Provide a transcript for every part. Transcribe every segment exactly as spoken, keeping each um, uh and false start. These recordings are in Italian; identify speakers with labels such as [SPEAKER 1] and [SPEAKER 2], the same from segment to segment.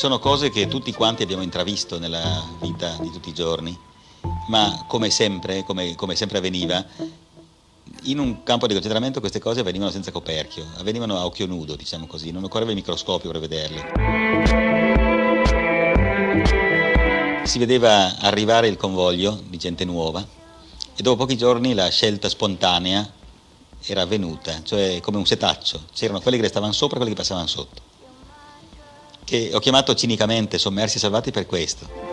[SPEAKER 1] Sono cose che tutti quanti abbiamo intravisto nella vita di tutti i giorni, ma come sempre, come, come sempre avveniva, in un campo di concentramento queste cose avvenivano senza coperchio, avvenivano a occhio nudo, diciamo così, non occorreva il microscopio per vederle. Si vedeva arrivare il convoglio di gente nuova e dopo pochi giorni la scelta spontanea era avvenuta, cioè come un setaccio, c'erano quelli che restavano sopra e quelli che passavano sotto, che ho chiamato cinicamente sommersi e salvati per questo.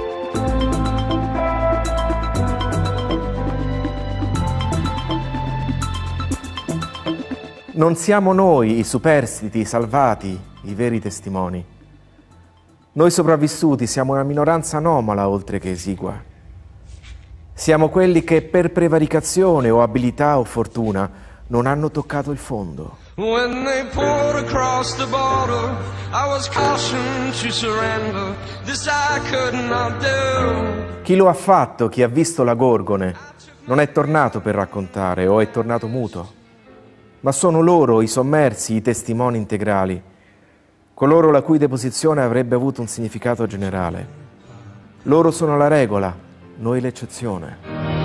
[SPEAKER 2] Non siamo noi i superstiti, i salvati, i veri testimoni. Noi sopravvissuti siamo una minoranza anomala oltre che esigua. Siamo quelli che per prevaricazione o abilità o fortuna non hanno toccato il fondo.
[SPEAKER 3] When they poured across the border, I was cautioned to surrender. This I could not do.
[SPEAKER 2] Chi lo ha fatto, chi ha visto la Gorgone, non è tornato per raccontare o è tornato muto. Ma sono loro i sommersi, i testimoni integrali, coloro la cui deposizione avrebbe avuto un significato generale. Loro sono la regola, noi l'eccezione.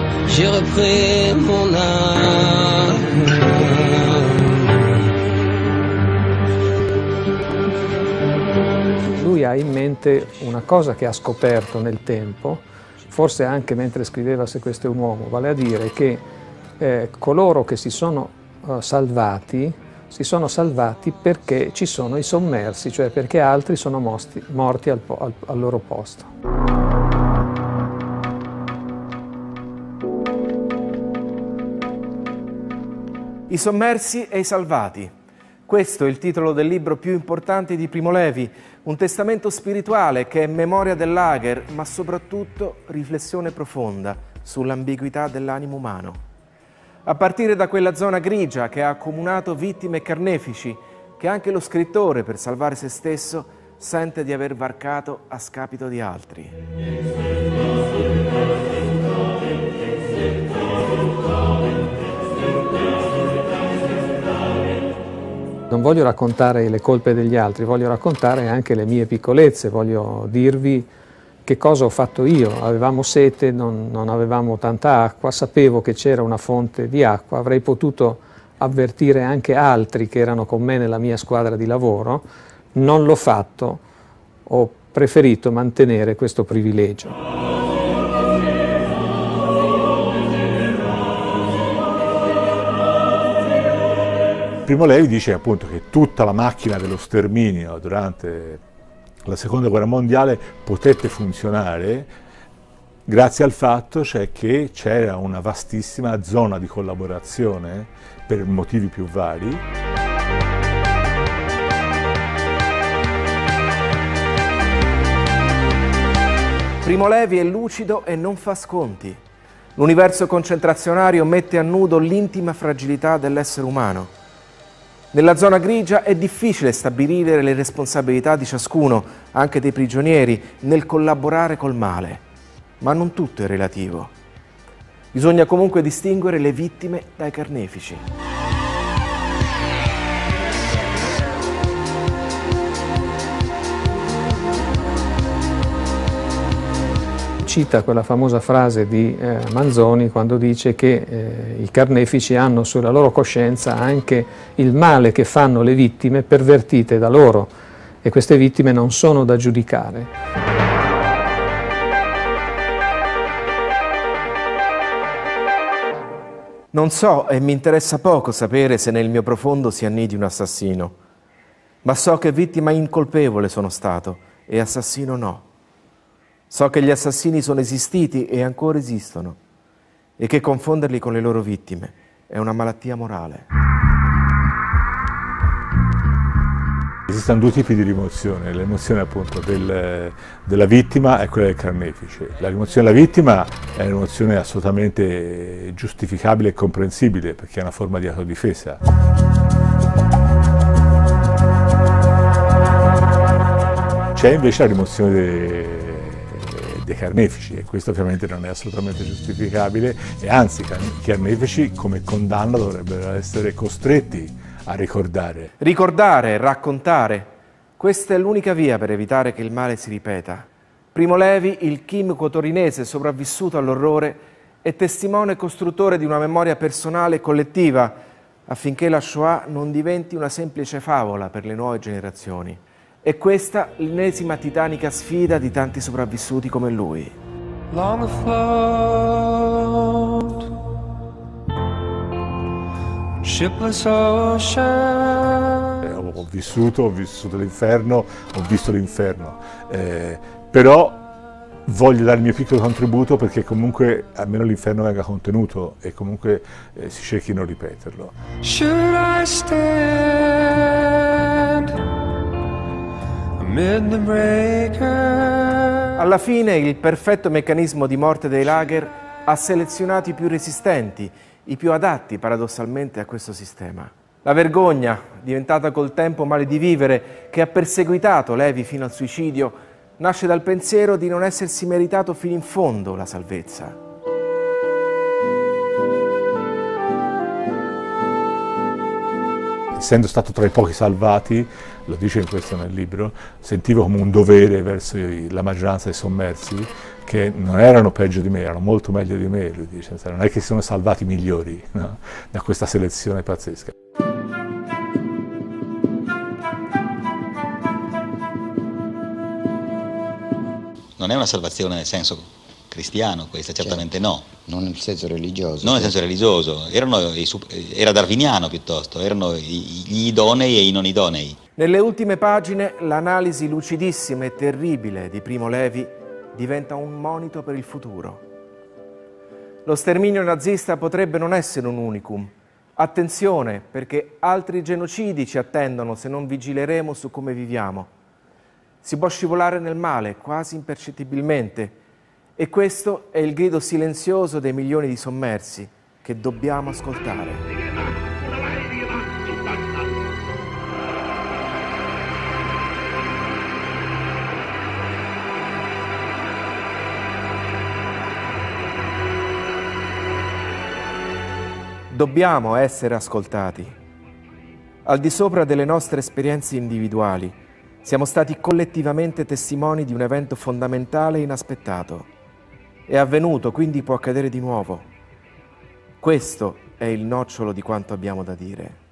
[SPEAKER 4] Lui ha in mente una cosa che ha scoperto nel tempo, forse anche mentre scriveva Se questo è un uomo, vale a dire che eh, coloro che si sono salvati, si sono salvati perché ci sono i sommersi, cioè perché altri sono morti, morti al, al, al loro posto.
[SPEAKER 2] I sommersi e i salvati. Questo è il titolo del libro più importante di Primo Levi, un testamento spirituale che è memoria del lager, ma soprattutto riflessione profonda sull'ambiguità dell'animo umano. A partire da quella zona grigia che ha accomunato vittime e carnefici, che anche lo scrittore, per salvare se stesso, sente di aver varcato a scapito di altri.
[SPEAKER 4] Non voglio raccontare le colpe degli altri, voglio raccontare anche le mie piccolezze, voglio dirvi che cosa ho fatto io. Avevamo sete, non, non avevamo tanta acqua, sapevo che c'era una fonte di acqua, avrei potuto avvertire anche altri che erano con me nella mia squadra di lavoro, non l'ho fatto, ho preferito mantenere questo privilegio.
[SPEAKER 5] Primo Levi dice appunto che tutta la macchina dello sterminio durante la seconda guerra mondiale potette funzionare grazie al fatto cioè che c'era una vastissima zona di collaborazione per motivi più vari.
[SPEAKER 2] Primo Levi è lucido e non fa sconti. L'universo concentrazionario mette a nudo l'intima fragilità dell'essere umano. Nella zona grigia è difficile stabilire le responsabilità di ciascuno, anche dei prigionieri, nel collaborare col male. Ma non tutto è relativo. Bisogna comunque distinguere le vittime dai carnefici.
[SPEAKER 4] Cita quella famosa frase di eh, Manzoni quando dice che eh, i carnefici hanno sulla loro coscienza anche il male che fanno le vittime pervertite da loro e queste vittime non sono da giudicare.
[SPEAKER 2] Non so e mi interessa poco sapere se nel mio profondo si annidi un assassino, ma so che vittima incolpevole sono stato e assassino no. So che gli assassini sono esistiti e ancora esistono e che confonderli con le loro vittime è una malattia morale.
[SPEAKER 5] Esistono due tipi di rimozione, la rimozione appunto del, della vittima e quella del carnefice. La rimozione della vittima è una rimozione assolutamente giustificabile e comprensibile perché è una forma di autodifesa. C'è invece la rimozione dei dei carnefici e questo ovviamente non è assolutamente giustificabile e anzi i carnefici come condanna dovrebbero essere costretti a ricordare.
[SPEAKER 2] Ricordare, raccontare, Questa è l'unica via per evitare che il male si ripeta. Primo Levi, il chimico torinese sopravvissuto all'orrore, è testimone e costruttore di una memoria personale e collettiva affinché la Shoah non diventi una semplice favola per le nuove generazioni. E questa l'ennesima titanica sfida di tanti sopravvissuti come lui.
[SPEAKER 3] Long afloat, shipless ocean.
[SPEAKER 5] Eh, ho, ho vissuto, ho vissuto l'inferno, ho visto l'inferno, eh, però voglio dare il mio piccolo contributo perché comunque almeno l'inferno venga contenuto e comunque eh, si cerchi di non ripeterlo.
[SPEAKER 3] Should I stand amid the breakers?
[SPEAKER 2] Alla fine il perfetto meccanismo di morte dei lager ha selezionato i più resistenti, i più adatti paradossalmente a questo sistema. La vergogna, diventata col tempo male di vivere, che ha perseguitato Levi fino al suicidio, nasce dal pensiero di non essersi meritato fino in fondo la salvezza.
[SPEAKER 5] Essendo stato tra i pochi salvati, lo dice in questo nel libro, sentivo come un dovere verso la maggioranza dei sommersi, che non erano peggio di me, erano molto meglio di me, lui dice, non è che si sono salvati migliori, no? Da questa selezione pazzesca.
[SPEAKER 1] Non è una salvazione nel senso cristiano questa, certamente
[SPEAKER 6] certo.
[SPEAKER 1] no.
[SPEAKER 6] Non nel senso religioso.
[SPEAKER 1] Non nel senso religioso, erano i, era darwiniano piuttosto, erano gli idonei e i non idonei.
[SPEAKER 2] Nelle ultime pagine l'analisi lucidissima e terribile di Primo Levi diventa un monito per il futuro. Lo sterminio nazista potrebbe non essere un unicum. Attenzione, perché altri genocidi ci attendono se non vigileremo su come viviamo. Si può scivolare nel male, quasi impercettibilmente, e questo è il grido silenzioso dei milioni di sommersi che dobbiamo ascoltare. Dobbiamo essere ascoltati. Al di sopra delle nostre esperienze individuali, siamo stati collettivamente testimoni di un evento fondamentale e inaspettato. È avvenuto, quindi può accadere di nuovo. Questo è il nocciolo di quanto abbiamo da dire.